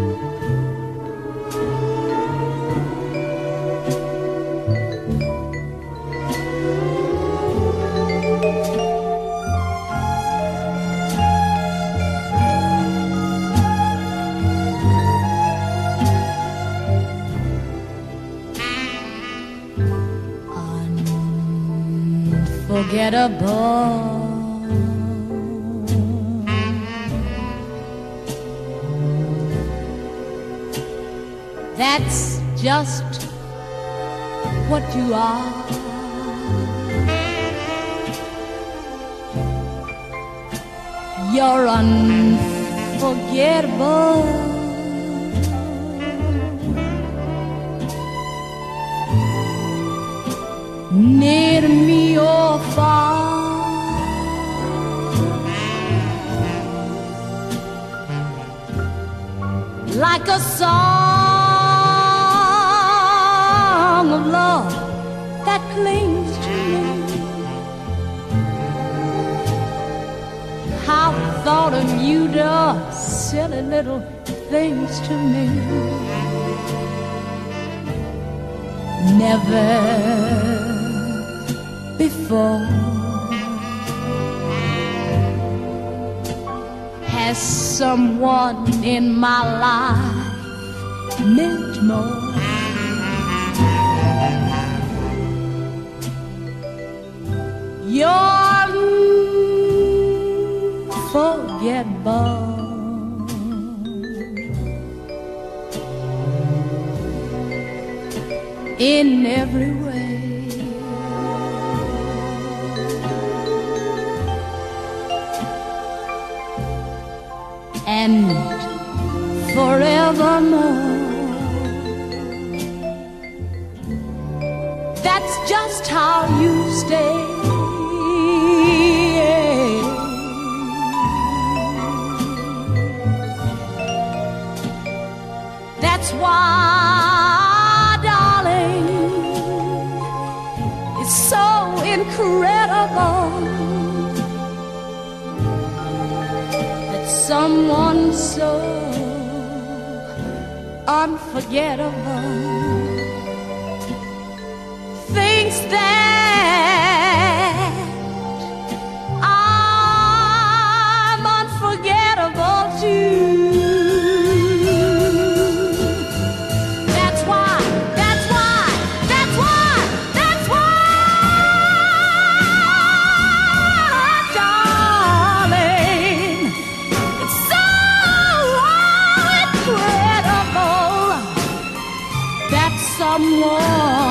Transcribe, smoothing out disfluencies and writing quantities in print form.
Unforgettable. That's just what you are. You're unforgettable. Near me or far, like a song of love that clings to me. How thought of you does silly little things to me. Never before has someone in my life meant more. You're unforgettable. In every way. And forevermore. That's just how you stay. That's why, darling, it's so incredible that someone so unforgettable thinks that I'm unforgettable too. Someone